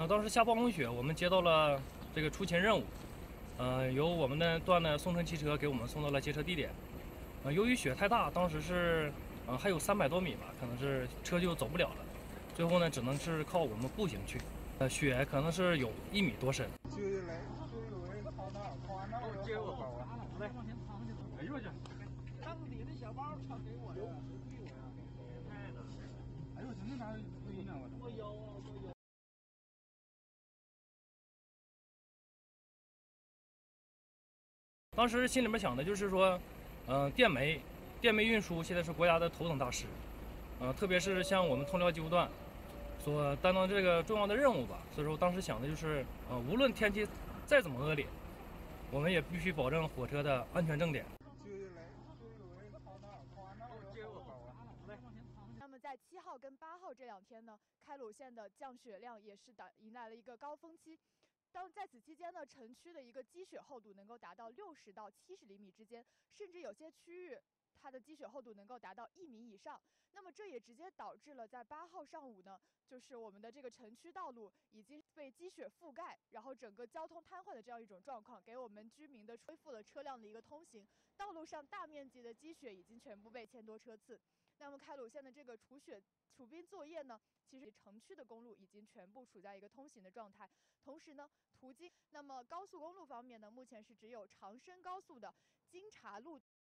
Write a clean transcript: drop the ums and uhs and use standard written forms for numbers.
当时下暴风雪，我们接到了这个出勤任务，由我们的段的送车汽车给我们送到了接车地点。由于雪太大，当时是还有300多米吧，可能是车就走不了了。最后呢，只能是靠我们步行去。雪可能是有1米多深。 接我包啊！来，哎呦我去！ 当你的小包传给我呀！ 哎呦，真的拿回呢我。 我有啊，我有。 当时心里面想的就是说，电煤运输现在是国家的头等大事，特别是像我们通辽机务段所担当这个重要的任务吧。所以说，当时想的就是，无论天气再怎么恶劣，我们也必须保证火车的安全正点。 那么在7号跟8号这2天呢，开鲁线的降雪量也是迎来了一个高峰期。在此期间呢，城区的一个积雪厚度能够达到60到70厘米之间，甚至有些区域它的积雪厚度能够达到1米以上。那么这也直接导致了在8号上午呢，就是我们的这个城区道路已经被积雪覆盖，然后整个交通瘫痪的这样一种状况，给我们居民的恢复了车辆的一个通行。道路上大面积的积雪已经全部被1000多车次。那么开鲁线的这个除冰作业呢，其实城区的公路已经全部处在一个通行的状态。同时呢，那么高速公路方面呢，目前是只有长深高速的京察路。